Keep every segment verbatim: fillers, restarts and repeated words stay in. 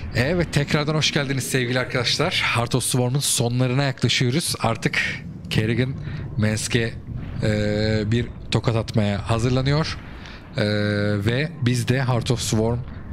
Evet, tekrardan hoş geldiniz sevgili arkadaşlar. Heart of Swarm'un sonlarına yaklaşıyoruz. Artık Kerrigan Mask'e e, bir tokat atmaya hazırlanıyor. E, ve biz de Heart of Swarm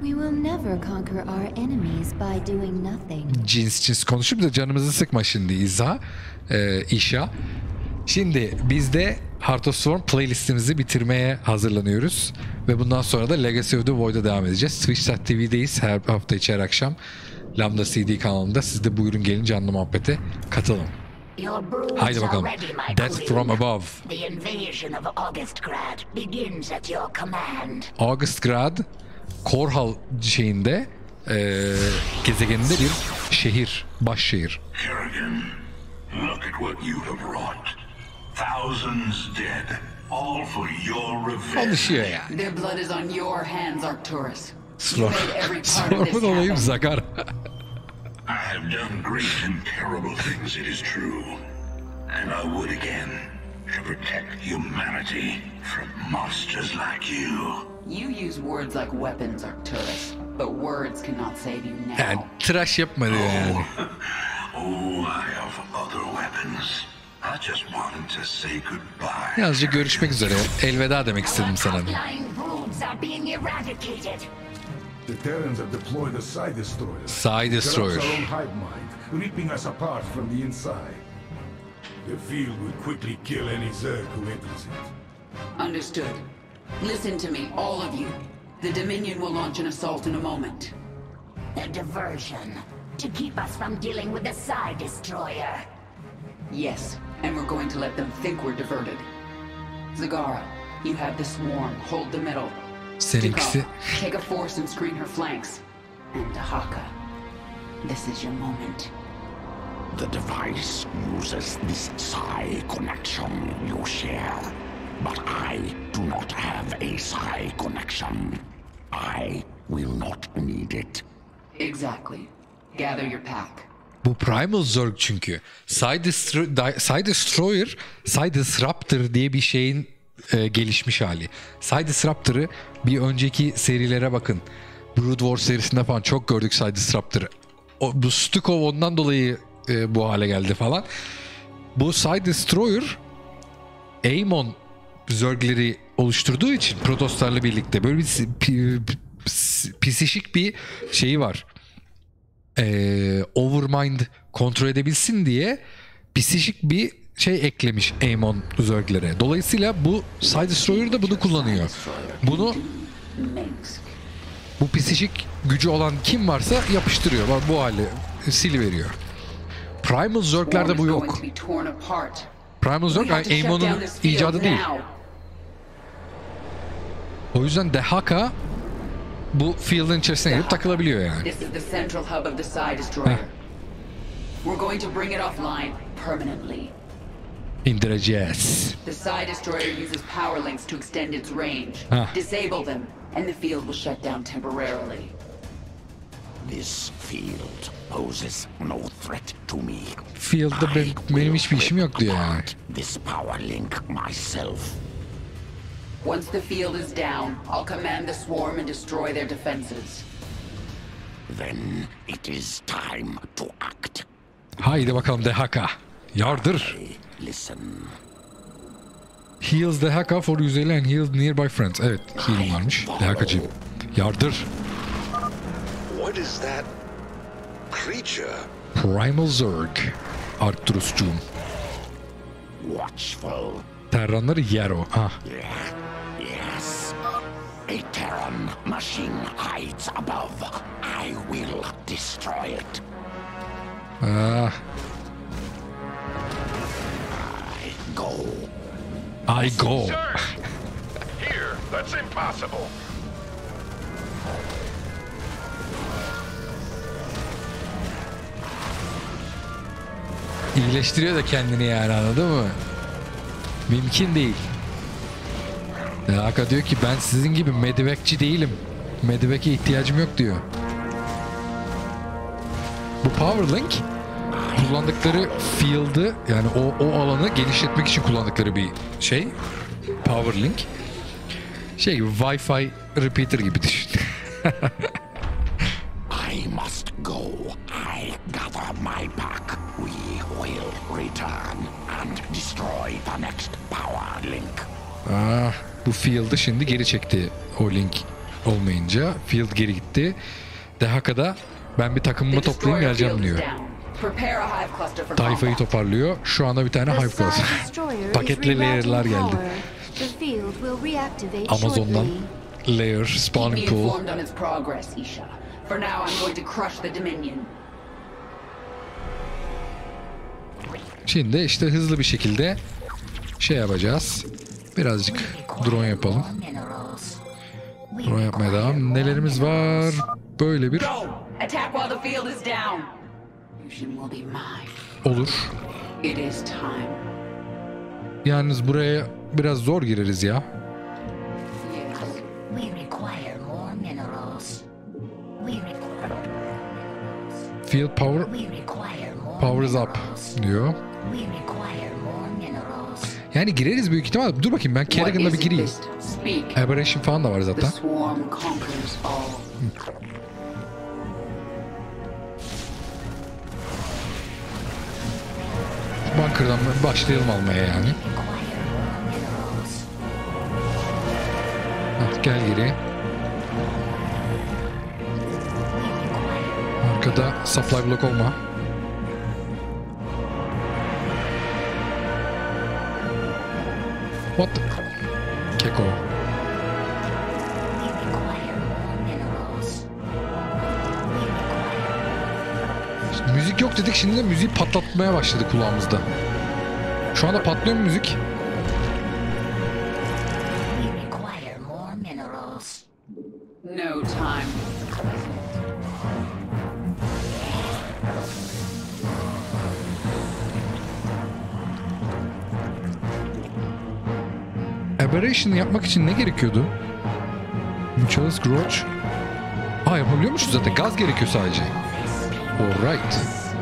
cins cins konuşup da canımızı sıkma şimdi İza, e, İşa. Şimdi biz de Heart of Swarm playlistimizi bitirmeye hazırlanıyoruz. Ve bundan sonra da Legacy of the Void'a devam edeceğiz. Twitch nokta T V'deyiz her hafta içi her akşam. Lambda C D kanalında. Siz de buyurun gelin canlı muhabbete katılın. Haydi bakalım. Death from Above. Augustgrad, Korhal şeyinde, e, gezegeninde bir şehir, baş şehir. Kerrigan, look at what you have wrought. Thousands dead, all for your revenge. Konuşuyor yani. Their blood is on your hands, Arcturus. Storm'un olayım Zagar. I have done great and terrible things, it is true. And I would again, to protect humanity from monsters like you. You use words like weapons, Arcturus, but words cannot save you now. Yani tıraş yapmadı yani. Oh, I have other weapons. I just wanted to say goodbye. Yalnızca görüşmek üzere. Elveda demek istedim sana. The Terrans have deployed a Psi Destroyer. Psi Destroyer. Corrupts our own hive mind, ripping us apart from the inside. The field will quickly kill any Zerg who enters it. Understood. Listen to me, all of you. The Dominion will launch an assault in a moment. A diversion to keep us from dealing with the Psi Destroyer. Yes, and we're going to let them think we're diverted. Zagara, you have the swarm. Hold the middle. Seninkisi. Stikov, take a force and screen her flanks. And Dahaka, this is your moment. The device uses this Psi connection you share. But I do not have a Psi connection. I will not need it. Exactly. Gather your pack. Bu Primal Zerg çünkü. Psi Destro- Psi Destroyer, Psi Disruptor diye bir şeyin e, gelişmiş hali. Psi Disruptor'ı bir önceki serilere bakın. Brood War serisinde falan çok gördük Psi Disruptor'ı. O, bu Stukov ondan dolayı e, bu hale geldi falan. Bu Psi Destroyer Aemon Zerg'leri oluşturduğu için Protostlarla birlikte böyle bir psişik bir şeyi var. Ee, Overmind kontrol edebilsin diye psişik bir şey eklemiş Aemon Zerglere. Dolayısıyla bu Psi Destroyer da bunu kullanıyor. Bunu bu psişik gücü olan kim varsa yapıştırıyor. Bak bu hali siliveriyor. Primal Zerglerde bu yok. Primal Zerg Aemon'un icadı değil. O yüzden Dehaka bu field'ın içerisine girip takılabiliyor yani. This is the central hub of the Psi Destroyer. We're going to bring it offline permanently. İndireceğiz. The Psi Destroyer uses power links to extend its range. Ah. Disable them, and the field will shut down temporarily. This field poses no threat to me. Field'da ben, benim hiçbir işim yok diyor yani. This power link myself. Once the field is down, I'll command the swarm and destroy their defenses. Then it is time to act. Haydi bakalım Dehaka. Yardır. Listen. Heals Dehaka for user and heals nearby friends. Evet, healing varmış. Dehakacığım. Yardır. What is that creature? Primal Zerg. Arcturus'cuğum. Watchful. Terranları yer o. Ah. Yes. A Terran machine hides above. I will destroy it. Ah. I go. I go. Sir! Here, that's impossible. İyileştiriyor da kendini yani, anladın mı? Mümkün değil. Dehaka diyor ki ben sizin gibi medivekçi değilim. Medivek'e ihtiyacım yok diyor. Bu Powerlink kullandıkları field'ı, yani o, o alanı genişletmek için kullandıkları bir şey. Powerlink. Şey, Wi-Fi repeater gibi düşün. I I must go. I gather my pack. We will return and destroy the next power link. Ah, bu Field'ı şimdi geri çekti o link olmayınca. Field geri gitti. Dehaka'da ben bir takımımı toplayayım geleceğim diyor. Tayfayı toparlıyor. Şu anda bir tane Hive Class. Paketli layer'lar geldi. Amazon'dan layer, spawning pool. Şimdi işte hızlı bir şekilde şey yapacağız. Birazcık drone yapalım. Drone yapmaya devam. Nelerimiz var? Böyle bir olur. Yalnız buraya biraz zor gireriz ya. Field power power is up diyor. Yani gireriz büyük ihtimal. Dur bakayım ben Kerrigan'la bir gireyim. Aberration falan da var zaten. Bunker'dan başlayalım almaya yani. Hah, gel geri. Arkada supply block olma. What the? Keko. Şimdi müzik yok dedik, şimdi de müziği patlatmaya başladı kulağımızda. Şu anda patlıyor mu müzik? No time. Aberration'ı yapmak için ne gerekiyordu? Mutualist Grudge. Aa, yapabiliyormuşuz zaten. Gaz gerekiyor sadece. Alright.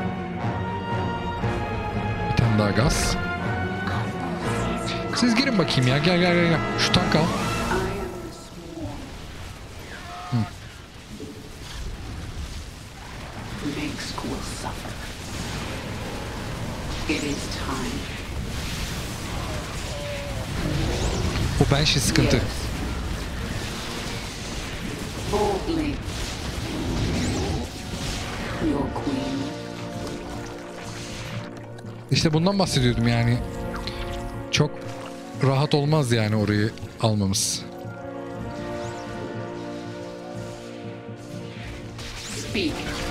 Bir tane daha gaz. Siz girin bakayım ya. Gel gel gel. gel. Şu tank al. Hı. O Banshee sıkıntı. İşte bundan bahsediyordum yani. Çok rahat olmaz yani orayı almamız. Speak.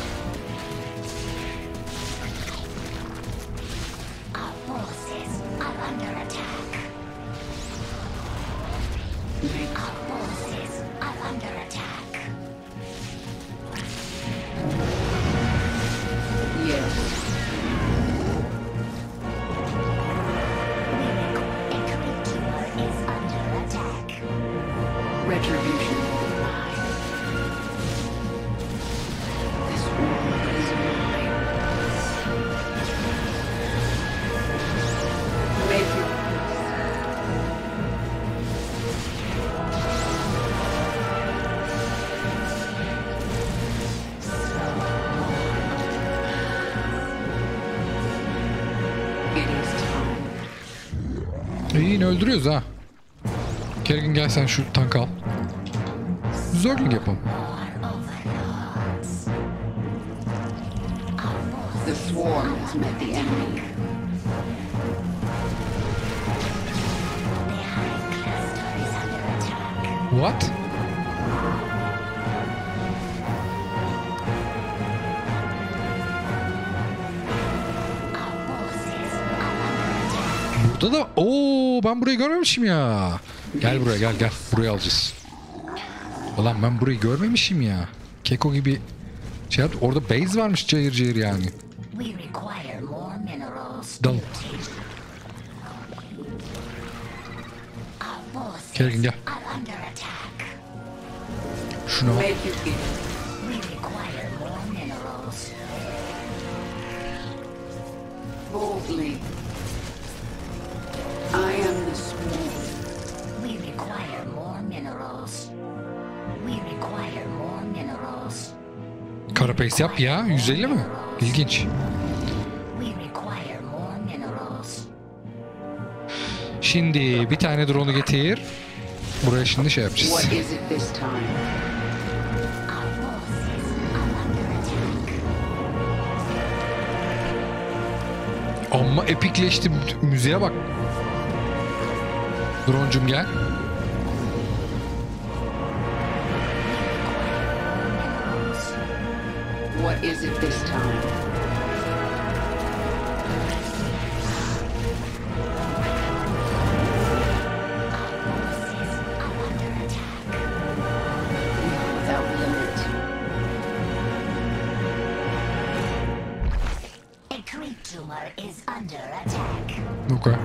İyi, yine öldürüyoruz ha. Kerrigan gel sen şu tank al. Zergling yapalım. The swarm has met the enemy. What? Burada da ooo ben burayı görmemişim ya. Gel buraya gel gel. Burayı alacağız. Ulan ben burayı görmemişim ya. Keko gibi şey yaptı. Orada base varmış cayır cayır yani. Dal. Kerrigan gel. Şuna bak. Boldly. I am the swarm. We require more minerals. We require more minerals. Kara Carapace yap ya. yüz elli mi? İlginç. We require more minerals. Şimdi bir tane drone'u getir. Buraya şimdi şey yapacağız. What is it this time? Our forces are under attack. Amma epikleşti. Müziğe bak. Drone'cum gel. What is it this time? Without limit. A creep tumor is under attack. Okay.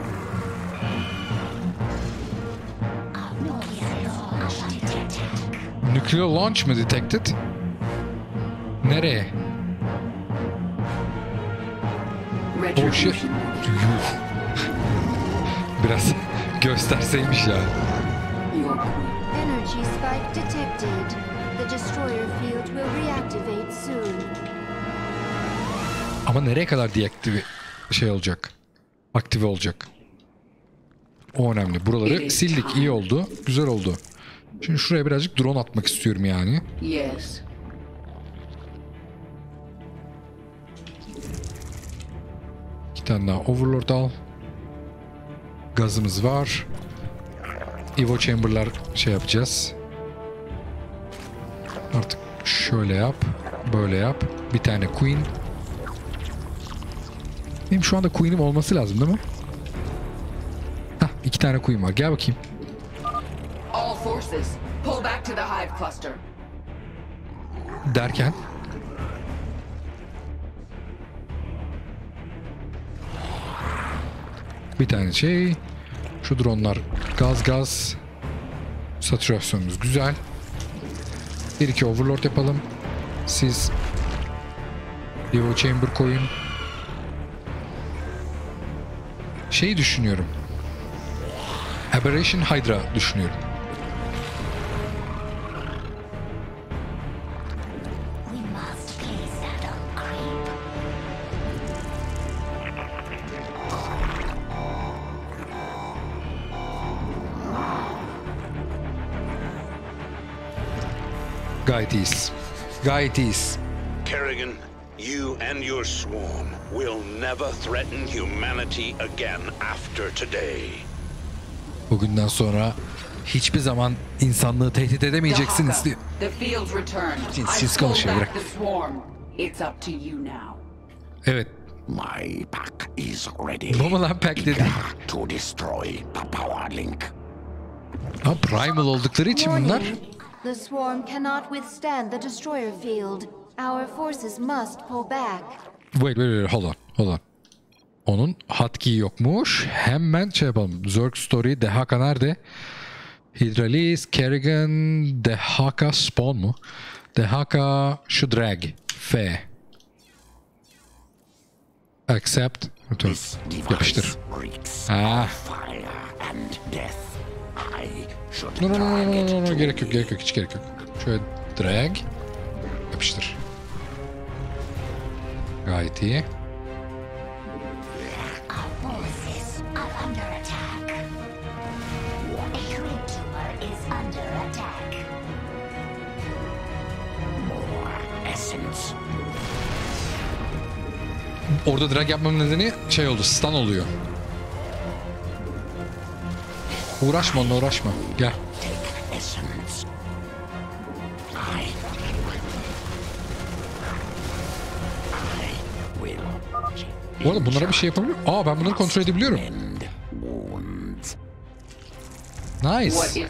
Our nuclear launch detected. Nuclear launch mı detected? Nereye? Oh shit. Retribution. Yuh. Biraz gösterseymiş ya. Your queen. Energy spike detected. The destroyer field will reactivate soon. Ama nereye kadar deaktive şey olacak? Aktive olacak. O önemli. Buraları sildik. İyi oldu. Güzel oldu. Şimdi şuraya birazcık drone atmak istiyorum yani. Yes. İki tane daha Overlord al. Gazımız var. Evo Chamber'lar şey yapacağız. Artık şöyle yap. Böyle yap. Bir tane Queen. Benim şu anda Queen'im olması lazım değil mi? Hah, iki tane Queen var. Gel bakayım. All forces, pull back to the hive cluster. Derken. Bir tane şey. Şu dronlar gaz gaz. Satürasyonumuz güzel. Bir iki Overlord yapalım. Siz Evo Chamber koyun. Şeyi düşünüyorum. Aberration Hydra düşünüyorum. We must place that on creep. Gayet iyiyiz. Gayet iyiyiz. Kerrigan, you and your swarm will never threaten humanity again after today. Bugünden sonra hiçbir zaman insanlığı tehdit edemeyeceksiniz Dahaka, diye. the field's returned. Siz- I siz pulled konuşun, back bırak. the swarm. It's up to you now. Evet. My pack is ready. Ne mu lan pack dedi? Eager to destroy the power link. Ha, primal oldukları için bunlar. Warning. The swarm cannot withstand the destroyer field. Our forces must pull back. Wait, wait, wait, hold on, hold on. Onun hotkey yokmuş. Hemen şey yapalım. Zerg Story, Dehaka nerede? Hydralis, Kerrigan, Dehaka spawn mu? Dehaka şu drag. F. Accept. Return. This Yapıştır. device reeks Ah. of fire and death. I should No, no, no, no, drag no, it no, no, to gerek yok, me. gerek yok, hiç gerek yok. Şöyle drag. Yapıştır. Gayet iyi. Our forces are under attack. A creep tumor is under attack. More essence. Orada drag yapmamın nedeni şey oldu, stun oluyor. Uğraşma onunla, uğraşma. Gel. Take essence. I. I will. Bu arada bunlara bir şey yapabiliyor muyum? Aa, ben bunları kontrol edebiliyorum. End wounds. What Nice. is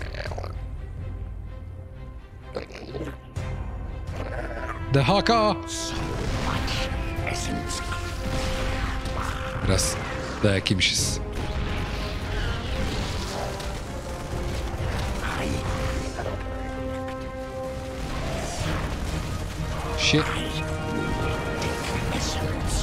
Dehaka. Much essence. Biraz dayak yemişiz. Shit. Essence.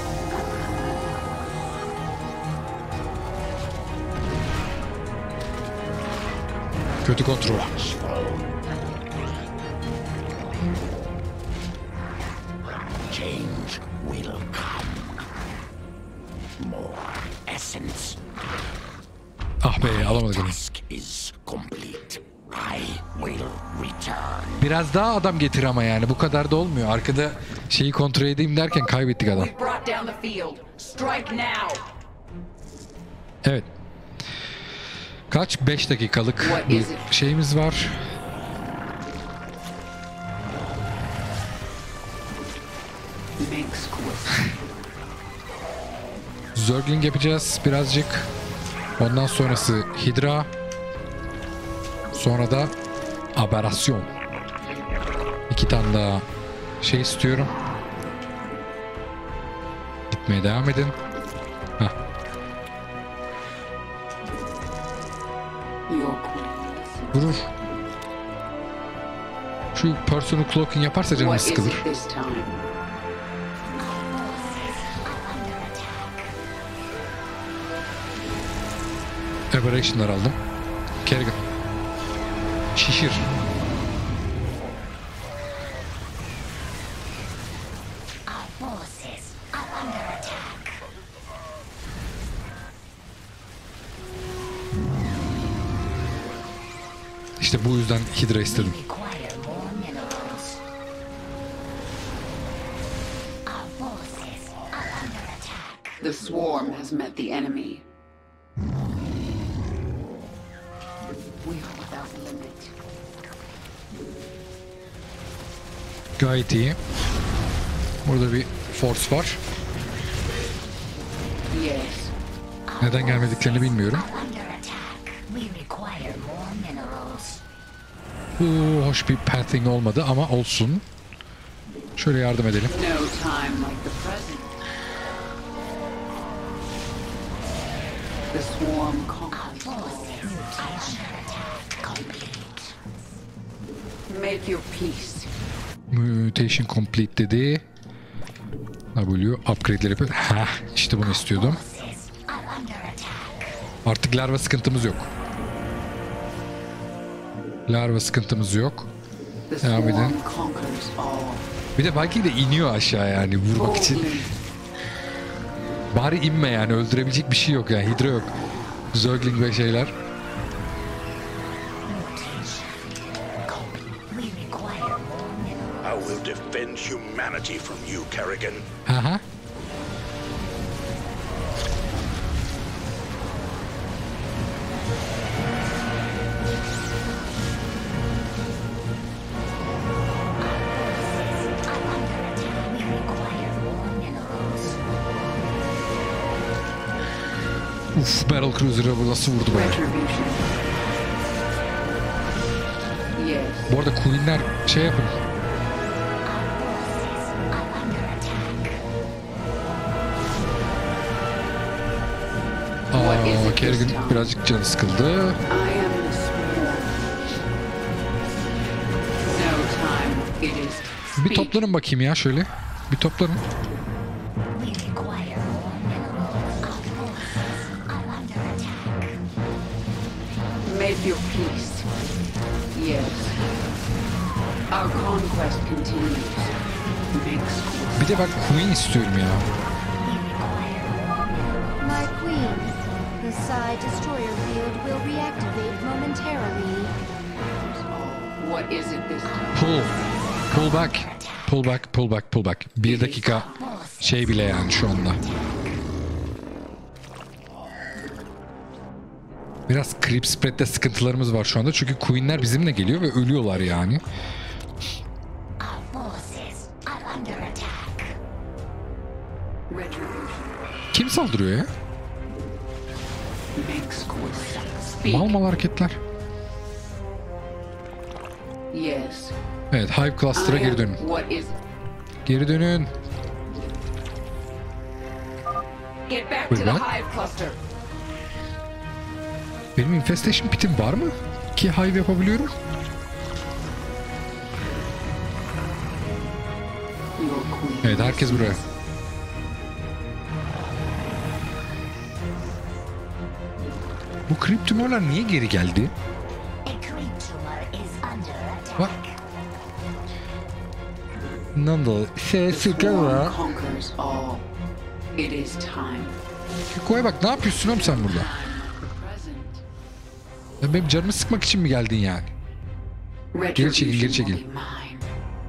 Kötü kontrol. change will come. More essence. Ah be, alamadık onu. Task is complete. I will return. Biraz daha adam getir ama yani bu kadar da olmuyor. Arkada şeyi kontrol edeyim derken kaybettik adam. We've brought down the field. Strike now. Evet. Kaç? beş dakikalık bir şeyimiz var. Zergling yapacağız birazcık. Ondan sonrası Hydra. Sonra da Aberrasyon. İki tane daha şey istiyorum. Gitmeye devam edin. Heh. Vurur. Şu personal cloaking yaparsa canım sıkılır. Aberration'lar aldım. Kerrigan. Şişir. İşte bu yüzden Hydra istedim. The swarm has met the enemy. We are without limit. Gayet iyi. Burada bir force var. Yes. Neden gelmediklerini bilmiyorum. Bu hoş bir pathing olmadı ama olsun. Şöyle yardım edelim. No time like the present. The swarm conquers. Make your peace. Mutation complete dedi. W upgrade'leri yapıyor. Heh, işte bunu istiyordum. Artık larva sıkıntımız yok. Larva sıkıntımız yok. Devam edin. Bir de belki de iniyor aşağı yani vurmak için. Bari inme yani, öldürebilecek bir şey yok yani. Hydra yok. Zergling ve şeyler. I will defend humanity from you, Kerrigan. Aha. Uf, Battle Cruiser'a nasıl vurdu bana. Bu arada Queen'ler şey yapın. Aa, Kerrigan birazcık canı sıkıldı. Bir toplanın bakayım ya şöyle. Bir toplanın. Make your peace. Yes. Our conquest continues. Make Bir de ben Queen istiyorum ya. My queen, the Psi Destroyer field will reactivate momentarily. What is it this time? Pull. Pull back. Pull back, pull back, pull back. Bir dakika şey bile yani şu anda. Biraz creep spread'de sıkıntılarımız var şu anda. Çünkü Queen'ler bizimle geliyor ve ölüyorlar yani. Kim saldırıyor ya? Mal mal hareketler. Yes. Evet, Hive Cluster'a geri dönün. What is? Geri dönün. Get back to the Buyurun. hive cluster. Benim infestation pitim var mı? Ki hive yapabiliyorum. Your queen. Evet, herkes buraya. Bu creep tümörler niye geri geldi? Bak. Nandal. The Sesi swarm kara. conquers all. It is time. Koy bak, ne yapıyorsun oğlum sen burada? The present. Ya benim canımı sıkmak için mi geldin yani? Geri çekil, geri çekil. Retribution will be mine.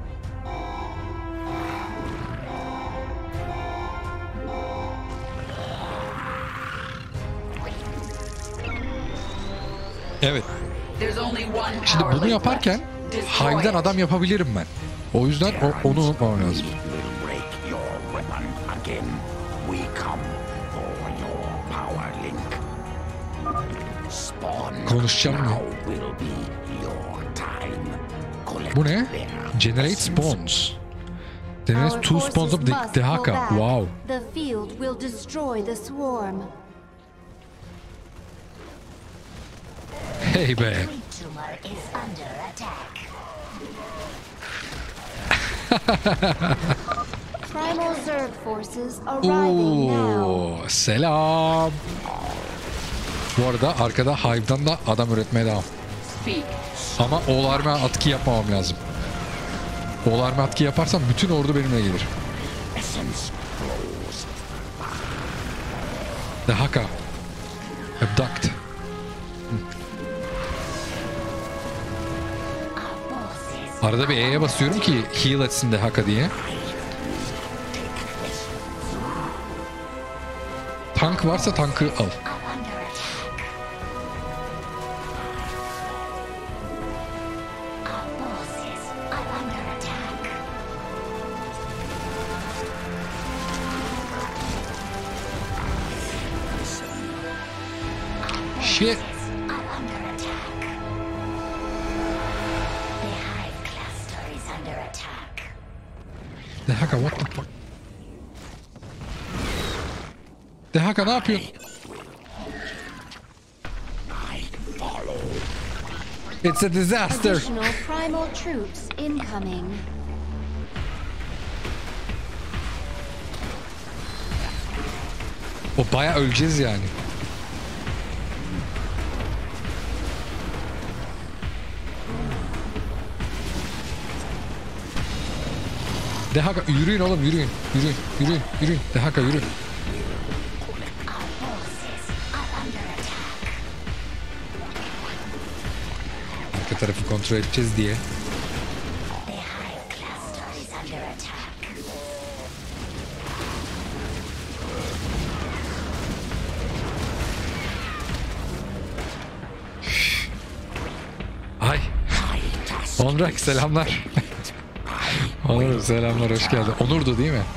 Evet. There's only one Şimdi power bunu link yaparken left. Destroy Hive'den it. adam yapabilirim ben. O yüzden o- onu unutmamam lazım. We will break your weapon again. We come for your power link. Spawn Konuşacağım mı? now will be your time. Collect Bu ne? their Generate essence. spawns. Generate Our two spawns of forces the must pull Dehaka. back. Wow. The field will destroy the swarm. Hey be. Creature is under attack. Primal Zerg forces arriving now. Oo, selam. Bu arada arkada Hive'dan da adam üretmeye devam. Speak. Ama oğlarma atki yapmamam lazım. Oğlarma atki yaparsam bütün ordu benimle gelir. Essence flows. Dehaka. Abduct. Arada bir E'ye basıyorum ki heal etsin Dehaka diye. Tank varsa tankı al. Are under attack. Our forces are under attack. Shit. Are under attack. The hive cluster is under attack. Dehaka what the fuck? Dehaka ne yapıyorsun? I follow. It's a disaster. Additional primal troops incoming. O baya öleceğiz yani. Dehaka yürüyün oğlum, yürüyün. Yürüyün, yürüyün, yürüyün. Dehaka yürü. Our forces are under attack. Arka tarafı kontrol edeceğiz diye. The hive cluster is under attack. Ay. Onrak selamlar. Onur selamlar, hoş geldin. Onur'du değil mi?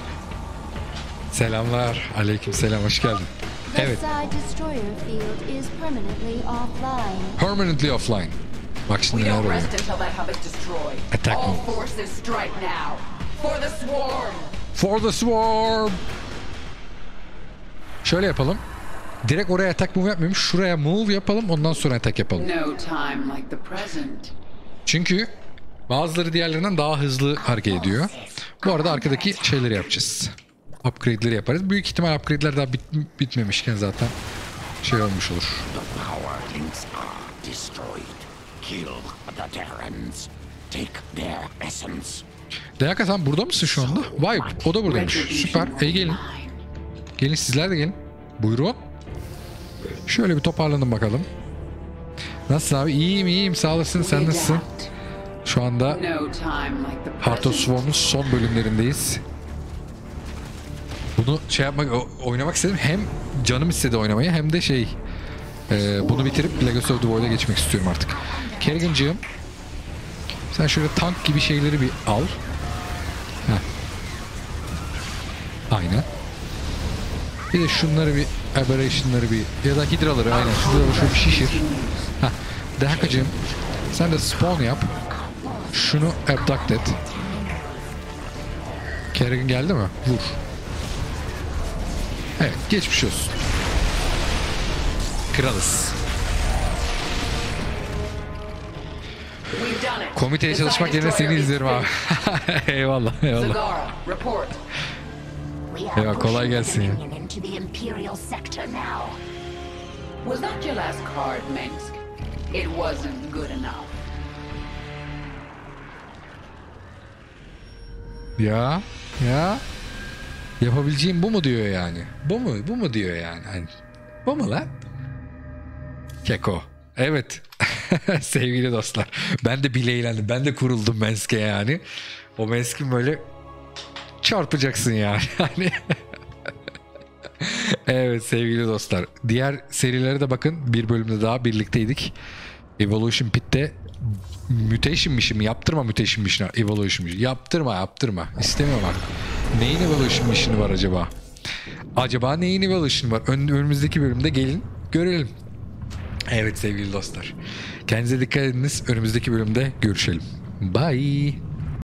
Selamlar. Aleyküm selam, hoş geldin. The Evet. Side Destroyer field is permanently offline. Permanently offline. Bak şimdi We neler don't oluyor. rest until that hub is destroyed. Attack All me. forces strike now. For the swarm. For the swarm. Şöyle yapalım. Direkt oraya attack move yapmayalım. Şuraya move yapalım. Ondan sonra attack yapalım. No time like the present. Çünkü bazıları diğerlerinden daha hızlı hareket ediyor. Bu arada arkadaki şeyleri yapacağız. Upgrade'leri yaparız. Büyük ihtimal upgrade'ler daha bit bitmemişken zaten şey olmuş olur. The power links are destroyed. Kill the Terrans. Take their essence. Dehaka sen burada mısın şu anda? Vay, o da buradaymış. Süper. İyi gelin. Gelin sizler de gelin. Buyurun. Şöyle bir toparlanın bakalım. Nasılsın abi? İyiyim iyiyim. Sağ olasın. Sen nasılsın? Şu anda No time like the Heart of present. Swarm'un son bölümlerindeyiz. Bunu şey yapmak, o- oynamak istedim. Hem canım istedi oynamayı hem de şey e, bunu bitirip Legacy of the Void'a geçmek istiyorum artık. Kerrigan'cığım sen şöyle tank gibi şeyleri bir al. Heh. Aynen. Bir de şunları bir aberration'ları bir ya da hidraları aynen şunları şöyle bir şişir. Heh. Dehaka'cığım sen de spawn yap. Şunu abduct et. Kerrigan geldi mi? Vur. Evet, geçmiş olsun. Kralız. We've done it. Komiteye The çalışmak Side yerine seni Destroyer is izlerim abi. Eyvallah, eyvallah. Zagara, report. We are Eyvah, kolay pushing gelsin ya. Dominion into the Imperial sector now. Was that your last card, Minsk? It wasn't good enough. Ya ya yapabileceğim bu mu diyor yani. Bu mu? Bu mu diyor yani. Hani, bu mu lan? Keko. Evet. Sevgili dostlar. Ben de bile eğlendim. Ben de kuruldum Mensk'e yani. O Mensk'in böyle çarpacaksın yani. Hani evet sevgili dostlar. Diğer serilere de bakın. Bir bölümde daha birlikteydik. Evolution Pit'te Mutation Mission yaptırma Mutation Mission'a. Evolution Mission. Yaptırma yaptırma. İstemiyorum artık. Neyin Evolution Mission'ı var acaba? Acaba neyin Evolution var? Ön, önümüzdeki bölümde gelin görelim. Evet sevgili dostlar. Kendinize dikkat ediniz. Önümüzdeki bölümde görüşelim. Bye.